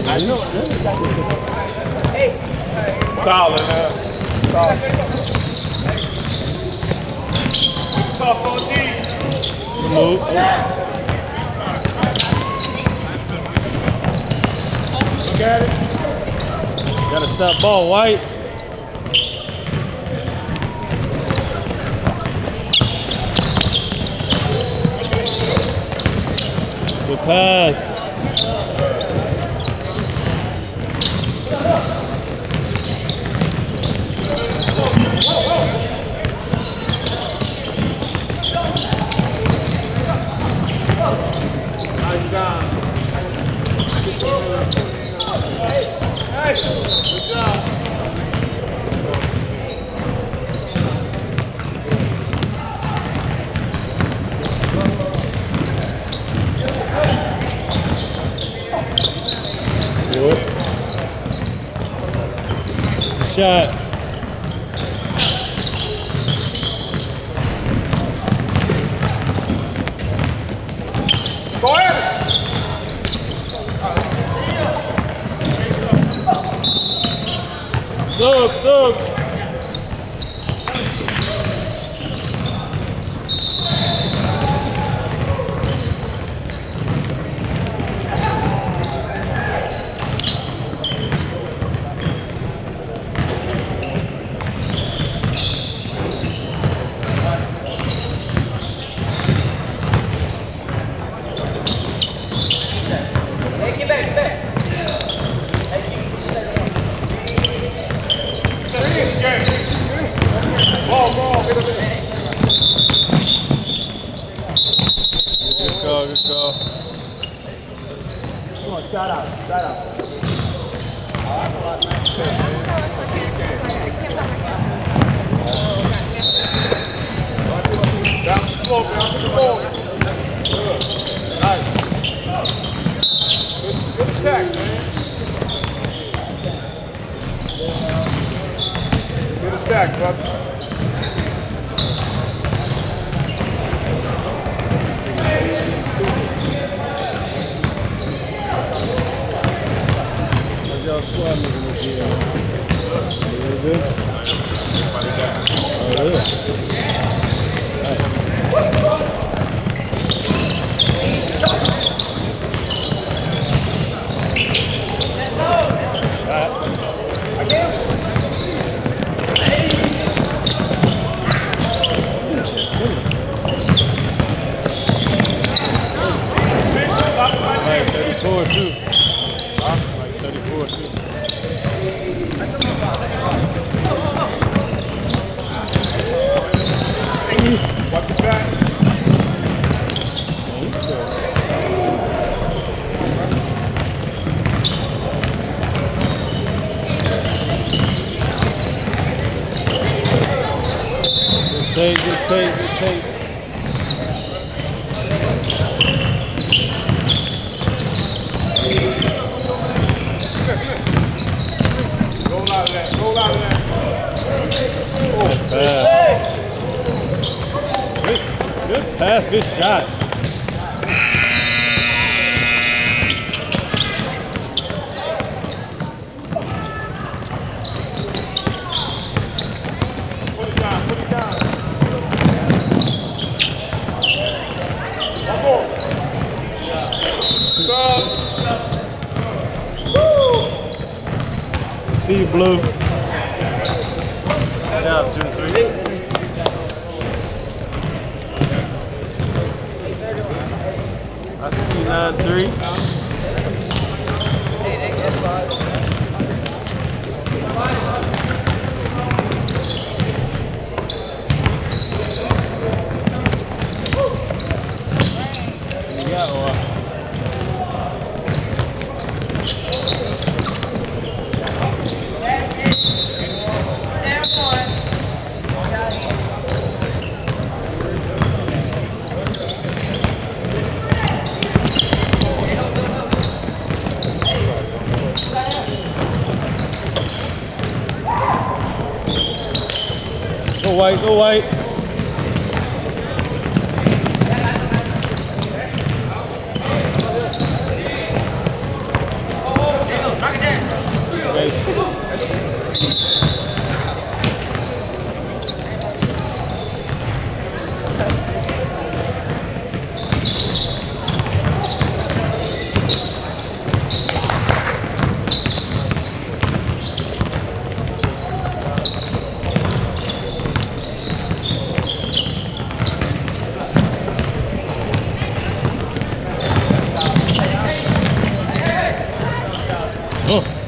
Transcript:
Solid, man. Solid. Tough on D. Move. Look at it. Got a stop ball, White. Good pass. Nice job. Good job. Good. Shot. Go ahead. Sub. Good call. Come on, shout out. Down the floor. Good. Nice. Good attack, man. Good attack, brother. Y'all squad moving this year. You good? Oh, yeah. Like 34 too. Huh? Like 34 too. Watch your back. Good take. Roll out of that. Good pass, good shot. Put it down. One more. Go. See you, Blue. Good job, 2-3. I see 9-3. You got one. Go White. Huh.